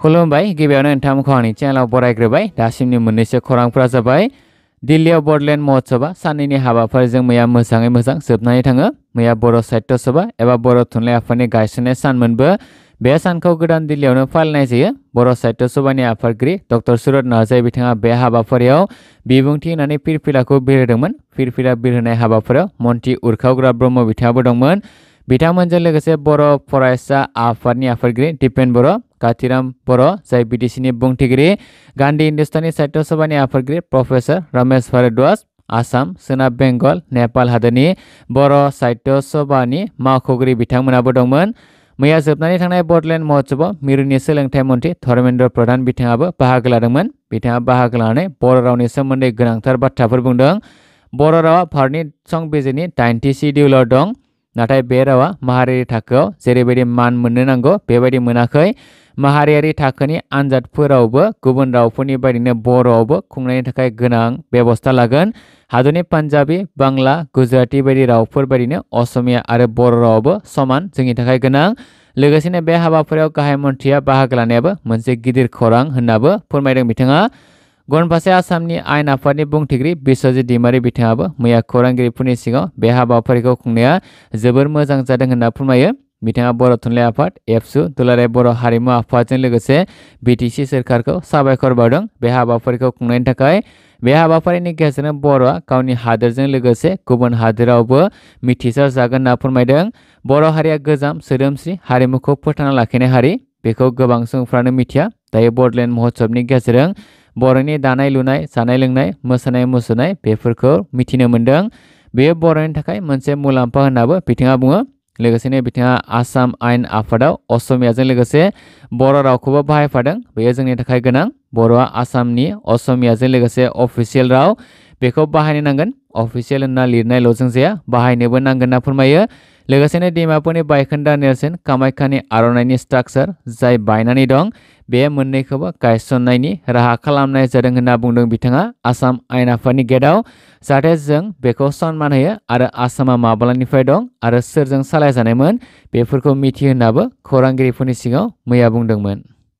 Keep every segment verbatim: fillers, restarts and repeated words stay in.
खुलुमबाय गिबियावनो नोंथांमोनखौ आंनि चेनेलाव बरायग्रोबाय दासिमनि मोननैसो खौरांफोरा जाबाय दिल्लीयाव बडलेण्ड महोत्सवा साननैनि हाबाफारिजों मैया मोजाङै मोजां जोबनानै थाङो मैया बर' साहित्य सभा एबा बर' थुनलाइ आफादनि गायसननाय सानमोनबो बे सानखौ गोदान दिल्लीयावनो फालिनाय जायो बर' साहित्य सभानि आफादगिरि डक्टर सुरत नार्जारी बिथाङा बे हाबाफारियाव बिबुंथि होनानै फिरफिलाखौ बिरहोदोंमोन फिरफिला बिरहोनाय हाबाफारियाव मन्त्रि उरखावग्रा ब्रह्म बिथाङाबो दंमोन बिथांमोनजों लोगोसे बर' फरायसा आफादनि आफादगिरि दिपेन बर' कातिराम बर' जाय बिटिसिनि बुंथिगिरि गान्धी हिन्दुस्तानी साहित्य सभानि आफादगिरि प्रफेसर रमेश भारद्वाज आसाम सोनाब बेंगल नेपाल हादोरनि बर' साहित्य सभानि मावख'गिरि बिथांमोनाबो दंमोन मैया जोबनानै थांनाय बडलेण्ड महोत्सवाव मिरुनि सोलोंथाइ मन्त्रि धर्मेन्द्र प्रधान बिथाङाबो बाहागो लादोंमोन बिथाङा बाहागो लानानै बर' रावनि सोमोन्दै गोनांथार बाथ्राफोर बुंदों बर' रावा भारतनि संबिजिरनि दाइनथि सिडिउलाव दं नाथाय बे रावा माहारियारि थाखोआव जेरैबायदि मान मोननो नांगौ बेबायदि मोनाखै माहारियारि थाखोनि आनजादफोरावबो गुबुन रावफोरनि बायदिनो बर'आवबो खुंनायनि थाखाय गोनां बेबस्था लागोन हादरनि पान्जाबी बांला गुजराती बायदि रावफोर बायदिनो असमिया आरो बर' रावाबो समान जोंनि थाखाय गोनां लोगोसेनो बे हाबाफारियाव गाहाय मन्थ्रिया बाहागो लानायाबो मोनसे गिदिर खौरां होननाबो फोरमायदों बिथाङा गुबुन फारसे आसामनि आयेन आफादनि बुंथिगिरि बिश्वजित दैमारी बिथाङाबो मैया खौरांगिरिफोरनि सिगाङाव बे हाबाफारिखौ खुंनाया जोबोर मोजां जादों होनना फोरमायो बिथाङा बर' थुनलाइ आफाद एबसु दुलाराय बर' हारिमु आफादजों लोगोसे बिटिसि सोरखारखौ साबायखर बावदों बे हाबाफारिखौ खुंनायनि थाखाय बे हाबाफारिनि गेजेरजों बर'आ गावनि हादोरजों लोगोसे गुबुन हादोरावबो मिथिसार जागोन होनना फोरमायदों बर' हारिया गोजाम सोदोमस्रि हारिमुखौ फोथांना लाखिनाय हारि बेखौ गोबां सुबुंफ्रानो मिथिया दायो बडलेण्ड महोत्सवनि गेजेरजों बर'नि दानाय लुनाय जानाय लोंनाय मोसानाय मुसुरनाय बेफोरखौ मिथिनो मोन्दों बेयो बर'नि थाखाय मोनसे मुलाम्फा होननाबो बिथाङा बुङो लोगोसेनो बिथाङा आसाम आयेन आफादाव असमियाजों लोगोसे बर' रावखौबो बाहायफादों बेयो जोंनि थाखाय गोनां बर'आ आसामनि असमियाजों लोगोसे अफिसियेल राव बेखौ बाहायनो नांगोन अफिसियेल होनना लिरनायल'जों जाया बाहायनोबो नांगोन होनना फोरमायो लोगोसेनो डिमापुरनि बायखोन्दा नेरसोन कामाख्यानि आर'नाइनि स्ट्राक्चार जाय बायनानै दं बे मोननैखौबो गायसननायनि राहा खालामनाय जादों होनना बुंदों बिथाङा आसाम आयेन आफादनि गेटआव जाहाथे जों बेखौ सनमान होयो आरो आसामा माब्लानिफ्राय दं आरो सोरजों सालायजानायमोन बेफोरखौ मिथिहोनाबो खौरांगिरिफोरनि सिगाङाव मैया बुंदोंमोन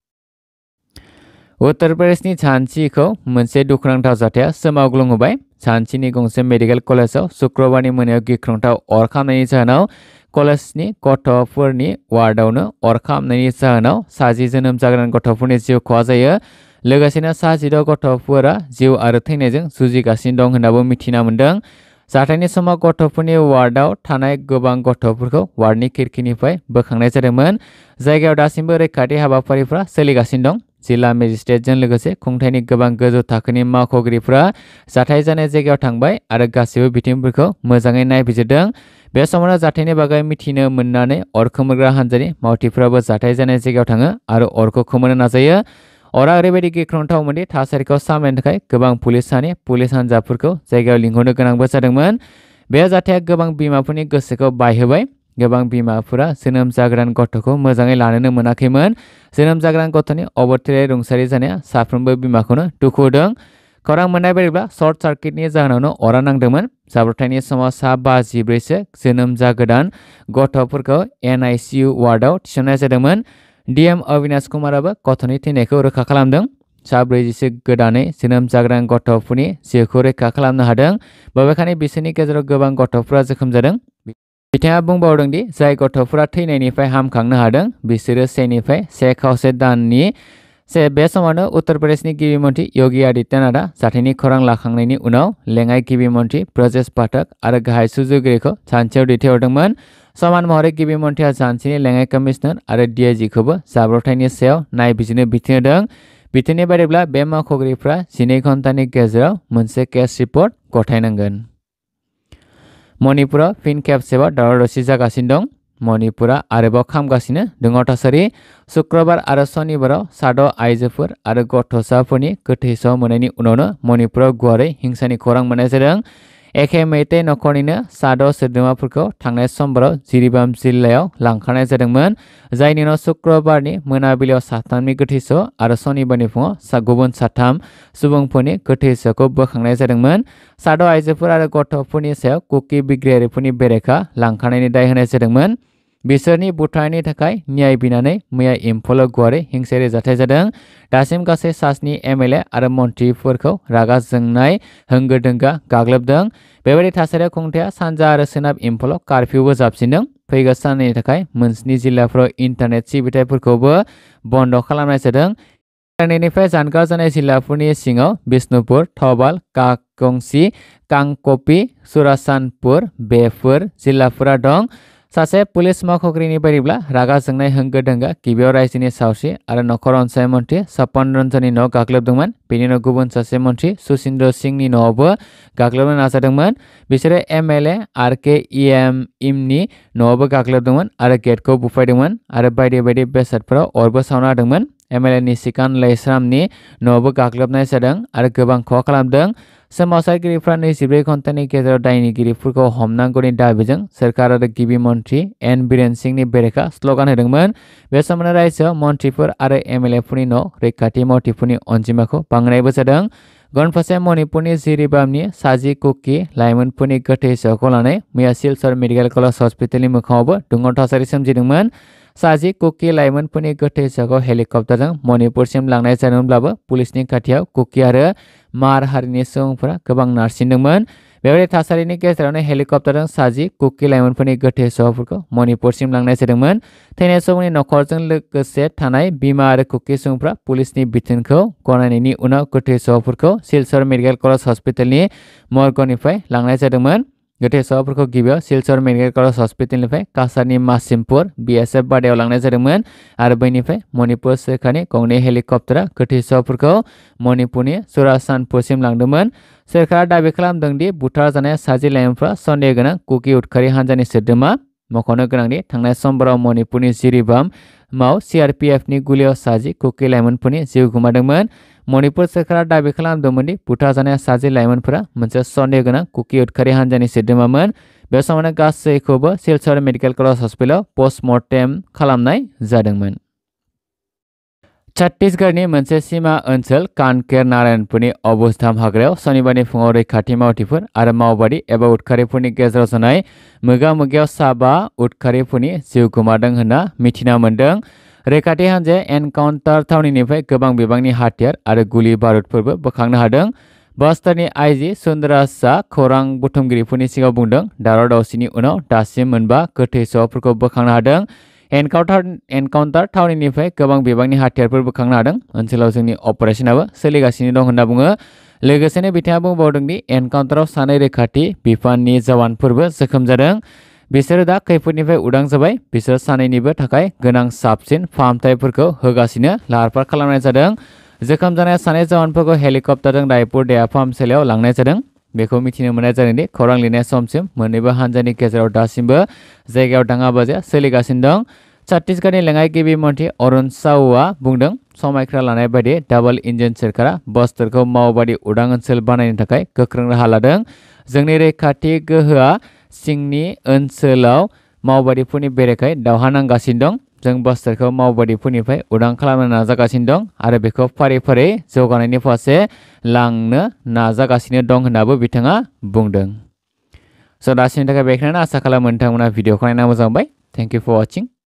उत्तर प्रदेशनि झान्सीखौ मोनसे दुखुनांथाव जाथाया सोमावग्लुंहोबाय झान्सीनि गंसे मेडिकेल कलेजाव शुक्रबारनि मोनायाव गिख्रंथाव अर खामनायनि जाहोनाव कलेजनि गथ'फोरनि वार्डआवनो अर खामनायनि जाहोनाव साजि जोनोम जागोदान गथ'फोरनि जिउ खहा जायो लोगोसेनो सा जिद' गथ'फोरा जिउ आरो थैनायजों जुजिगासिनो दं होननाबो मिथिना मोन्दों जाथायनि समाव गथ'फोरनि वार्डआव थानाय गोबां गथ'फोरखौ वार्डनि खिरखिनिफ्राय बोखांनाय जादोंमोन जायगायाव दासिमबो रैखाथि हाबाफारिफ्रा सोलिगासिनो दं जिल्ला मेजिस्ट्रेटजों लोगोसे खुंथायनि गोबां गोजौ थाखोनि मावख'गिरिफोरा जाथाय जानाय जायगायाव थांबाय आरो गासैबो बिथिंफोरखौ मोजाङै नायबिजिरदों बे समावनो जाथायनि बागै मिथिनो मोननानै अर खोमोरग्रा हान्जानि मावथिफोराबो जाथाय जानाय जायगायाव थाङो आरो अरखौ खोमोरनो नाजायो अरा ओरैबायदि गिख्रंथावमोनदि थासारिखौ सामलायनो थाखाय गोबां पुलिसनि पुलिस हान्जाफोरखौ जायगायाव लिंहरनो गोनांबो जादोंमोन बे जाथाया गोबां बिमाफोरनि गोसोखौ बायहोबाय गोबां बिमाफोरा जोनोम जागोदान गथ'खौ मोजाङै लानोनो मोनाखैमोन जोनोम जागोदान गथ'नि अबथिरायै रुंसारि जानाया साफ्रोमबो बिमाखौनो दुखु होदों खौरां मोननाय बायदिब्ला सर्ट सार्किटनि जाहोनावनो अरा नांदोंमोन जाब्रबथायनि समाव सा बाजिब्रैसो जोनोम जागोदान गथ'फोरखौ एन आइ सि इउ वार्डआव थिसननाय जादोंमोन डिएम अबिनाश कुमाराबो गथ'नि थैनायखौ रोखा खालामदों सा ब्रैजिसो गोदानै जोनोम जागोदान गथ'फोरनि जिउखौ रैखा खालामनो हादों बबेखानि बिसोरनि गेजेराव गोबां गथ'फोरा जोखोम जादों बिथाङा बुंबावदों दि जाय गथ'फोरा थैनायनिफ्राय हामखांनो हादों बिसोरो सेनिफ्राय से खावसे दाननि से बे समावनो उत्तर प्रदेशनि गिबि मन्त्रि योगी आदित्यनाथआ जाथायनि खौरां लाखांनायनि उनाव लेङाइ गिबि मन्त्रि ब्रजेश पाठक आरो गाहाय सुजुगिरिखौ झान्सीयाव दैथायहरदोंमोन समान महरै गिबि मन्थ्रिया झान्सीनि लेङाइ कमिशनार आरो डिआइजिखौबो जाब्रबथायनि सायाव नायबिजिरनो बिथोन होदों बिथोननि बायदिब्ला बे मावख'गिरिफ्रा जिनै घन्टानि गेजेराव मोनसे केस रिपर्ट गथायनांगोन मणिपुराव फिन खेबसेबाव दावराव दावसि जागासिनो दं मणिपुरा आरोबाव खामगासिनो दङ थासारि शुक्रबार आरो शनिबाराव साद' आइजोफोर आरो गथ'साफोरनि गोथै सह मोननायनि उनावनो मणिपुराव गुवारै हिंसानि खौरां मोननाय जादों एखे मैते नखरनिनो साद' सोद्रोमाफोरखौ थांनाय समबाराव जिरिबाम जिल्लायाव लांखारनाय जादोंमोन जायनि उनाव शुक्रबारनि मोनाबिलियाव साथामनि गोथै सह आरो शनिबारनि फुङाव गुबुन साथाम सुबुंफोरनि गोथै सहखौ बोखांनाय जादोंमोन साद' आइजोफोर आरो गथ'फोरनि सायाव कुकि बिग्रायारिफोरनि बेरेखा लांखारनायनि दाय होनाय जादोंमोन बिसोरनि बुथारनायनि थाखाय न्याय बिनानै मैया इम्फलाव गुवारै हिंसायारि जाथाय जादों। दासिम गासै सास्नि एमएलए आरो मन्थ्रिफोरखौ रागा जोंनाय होंगो दोंगोआ गाग्लोबदों। बेबायदि थासारियाव खुंथाया सानजा आरो सोनाब इम्फलाव कारफिउबो जाबसिनदों। फैगौ साननि थाखाय मोनस्नि जिल्लाफोराव इन्टारनेट सिबिथायफोरखौबो बन्द खालामनाय जादों। इन्टारनेटनिफ्राय जानगार जानाय जिल्लाफोरनि सिङाव बिष्णुपुर, थौबाल, काकंसि, कांकपि, सुरासानपुर बेफोर जिल्लाफोरा दं। सासे पुलिस मावख'गिरिनि बायदिब्ला रागा जोंनाय होंगो दोंगोआ गिबियाव रायजोनि सावस्रि आरो नखर अनसाय मन्थ्रि सपन रन्जननि न' गाग्लोबदोंमोन। बेनि उनाव गुबुन सासे मन्थ्रि सुसिन्द्र सिंहनि न'आवबो गाग्लोबनो नाजादोंमोन। बिसोरो एमएलए आर के इएम इमनि न'आवबो गाग्लोबदोंमोन आरो गेटखौ बुफायदोंमोन आरो बायदि बायदि बेसादफोराव अरबो सावना होदोंमोन। एमएलए निशिकान लैस्रामनि न'आवबो गाग्लोबनाय जादों आरो गोबां खहा खालामदों। सोमावसारगिरिफ्रा नैजिब्रै घन्टानि गेजेराव दायनिगिरिफोरखौ हमनांगौनि दाबिजों सोरखार आरो गिबि मन्थ्रि एन बीरेन सिंहनि बेरेखा स्ल'गान होदोंमोन। बे समावनो रायजोआव मन्थ्रिफोर आरो एमएलएफोरनि न' रैखाथि मावथिफोरनि अनजिमाखौ बांनायबो जादों। गनफासे मणिपुरनि जिरिबामनि साजि कुकि लाइमोनफोरनि गोथै सहखौ लानानै मैया सिलचर मेडिकेल कलेज हस्पिटालनि मोखाङावबो दुंहाव थासारि सोमजिदोंमोन। साजि कुकि लाइमोनफोरनि गोथै सहखौ हेलिकप्टारजों मणिपुरसिम लांनाय जादोंमोनब्लाबो पुलिसनि खाथियाव कुकि आरो मार हारिनि सुबुंफोरा गोबां नारसिनदोंमोन। बेबायदि थासारिनि गेजेरावनो हेलिकप्टारजों साजि कुकि लाइमोनफोरनि गोथै सहफोरखौ मणिपुरसिम लांनाय जादोंमोन। थैनाय सुबुंनि नखरजों लोगोसे थानाय बिमा आरो कुकि सुबुंफ्रा पुलिसनि बिथोनखौ गनायनायनि उनाव गोथै सहफोरखौ सिलचर मेडिकेल कलेज हस्पिटालनि मर्गनिफ्राय लांनाय जादोंमोन। गोथै सहफोरखौ गिबियाव सिलचर मेडिकेल कलेज हस्पिटालनिफ्राय काछारनि मासिमपुर बिएसएफ बादायाव लांनाय जादोंमोन आरो बैनिफ्राय मणिपुर सोरखारनि गंनै हेलिकप्टारा गोथै सहफोरखौ मणिपुरनि सुरासानपुरसिम लांदोंमोन। सोरखारा दाबि खालामदों दि बुथारजानाय साजि लाइमोनफ्रा सन्देह गोनां कुकि उदखारि हान्जानि सोद्रोमा। मख'नो गोनांदि थांनाय समबाराव मणिपुरनि जिरिबामआव सिआरपिएफनि गुलियाव साजि कुकि लाइमोनफोरनि जिउ गोमादोंमोन। मणिपुर सोरखारा दाबि खालामदोंमोन दि बुथारजानाय साजि लाइमोनफोरा मोनसे सन्देह गोनां कुकि उदखारि हान्जानि सोद्रोमामोन। बे समावनो गासैखौबो सिलचर मेडिकेल कलेज हस्पिटालाव पस्टमर्टेम खालामनाय जादोंमोन। छत्तीसगढ़नि मोनसे सीमा ओनसोल कानकेर नारायणपुरनि अबुजधाम हाग्रायाव सनिबारनि फुङाव रैखाथि मावथिफोर आरो मावबादि एबा उदखारिफोरनि गेजेराव जानाय मोगा मोगियाव साबा उदखारिफोरनि जिउ गोमादों होनना मिथिना मोन्दों। रैखाथि हान्जाया एनकाउन्टार थावनिनिफ्राय गोबां बिबांनि हाथियार आरो गुलि बारुदफोरबो बोखांनो हादों। बस्तारनि आइजि सुन्दराजआ खौरां बुथुमगिरिफोरनि सिगाङाव बुंदों दावराव दावसिनि उनाव दासिम मोनबा गोथै सहफोरखौ बोखांनो हादों। एनकाउन्टार एनकाउन्टार थावनिनिफ्राय गोबां बिबांनि हाथियारफोर बोखांनो हादों। ओनसोलाव जोंनि अपारेशनाबो सोलिगासिनो दं होनना बुङो। लोगोसेनो बिथाङा बुंबावदों दि एनकाउन्टाराव सानै रैखाथि बिफाननि जवानफोरबो जोखोम जादों। बिसोरो दा खैफोदनिफ्राय उदां जाबाय। बिसोर सानैनिबो थाखाय गोनां साबसिन फाहामथायफोरखौ होगासिनो लाहार फाहार खालामनाय जादों। जोखोम जानाय सानै जवानफोरखौ हेलिकप्टारजों रायपुर देहा फाहामसालियाव लांनाय जादों। बेखौ मिथिनो मोननाय जादों दि खौरां लिरनाय समसिम मोन्नैबो हान्जानि गेजेराव दासिमबो जायगायाव दाङाबाजिया सोलिगासिनो दं। छत्तीसगढ़नि लेङाइ गिबि मन्थ्रि अरुण साउआ बुंदों समायखिरा लानाय बायदि डाबल इन्जिन सोरखारा बस्तरखौ मावबादि उदां ओनसोल बानायनो थाखाय गोख्रों राहा लादों। जोंनि रैखाथि गोहोआ सिंनि ओनसोलाव मावबादिफोरनि बेरेखायै दावहा नांगासिनो दं। जों बस्तरखौ मावबादिफोरनिफ्राय उदां खालामनो नाजागासिनो दं आरो बेखौ फारि फारि जौगानायनि फारसे लांनो नाजागासिनो दं होननाबो बिथाङा बुंदों। स' दासिमनि थाखाय बेखिनियानो आसा खालामो नोंथांमोना भिडिअखौ नायना मोजां मोनबाय। Thank you for वाचिं।